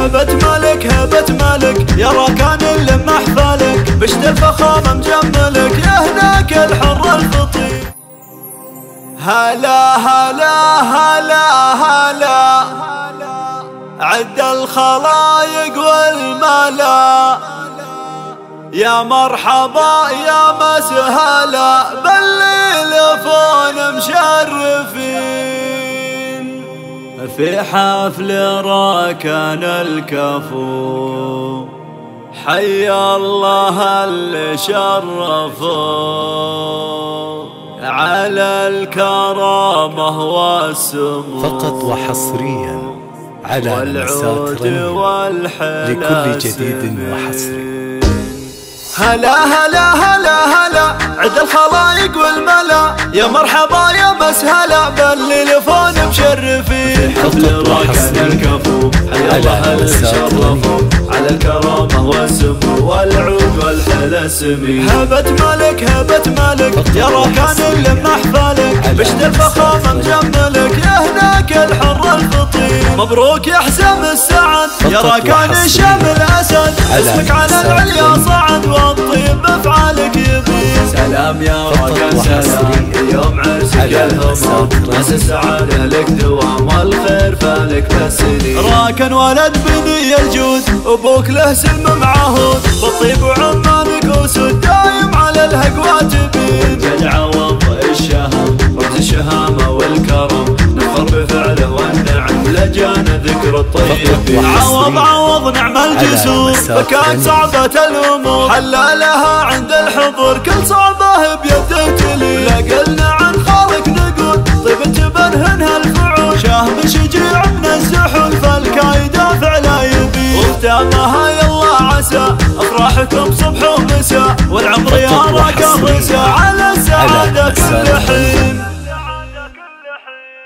هبة مالك هبة مالك يا راكان اللي محفلك، بشت الفخامة مجملك يا هناك الحر الفطير. هلا هلا هلا هلا عد الخلايق والملا، يا مرحبا يا مسهلا بالليل فون مشرفين، في حفل راكان الكفو حي الله اللي شرفوا على الكرامة والسمو، فقط وحصريا على مسات لكل جديد وحصري. هلا هلا هلا هلا عد الخلايق والملا، يا مرحبا يا مسهلا بالليل فون مشرفين، حفل راكان الكفو حي الله اللي شرفوا على الكرامة والسمو والعود والحلا السمين. هبة مالك هبة مالك يا راكان اللي محفلك، بشت الفخامة مجملك يا هناك الحر الفطير. مبروك يا حزام السعد يا راكان شامل اسد، اسمك على العليا صعد والطيب بافعالك يبين. سلام يا راكان سلام يوم عرسك الهمام، ناس السعادة لك دوام والخير فالك بالسنين. راكان ولد بني الجود ابوك له سلم معهود، بالطيب وعمانك وسود دايم على الهقوى تبين. جدع وضع الشهام رمز الشهامة والكرم، نفخر بفعله والنعم لجانا ذكر الطيبين. عوض عوض نعم الجسور فكانت صعبة الامور، حلا لها عند الحضور كل صعبة بيده تلي. لا قلنا عن خالق نقول طيب تبرهن هالفعول، شهم شجيع من الزحول فالكايد فعلا يبين. وختامها يلا عسى افراحكم صبح ومساء، والعمر يا راكان رسا على السعادة كل حين.